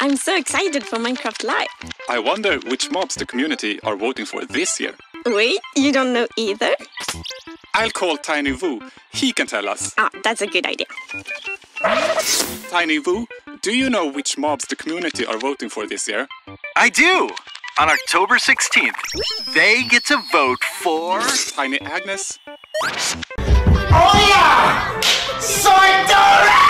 I'm so excited for Minecraft Live. I wonder which mobs the community are voting for this year. Wait, you don't know either? I'll call Tiny Woo. He can tell us. Ah, that's a good idea. Tiny Woo, do you know which mobs the community are voting for this year? I do! On October 16th, they get to vote for... Tiny Agnes? Oh yeah! Soy Dora!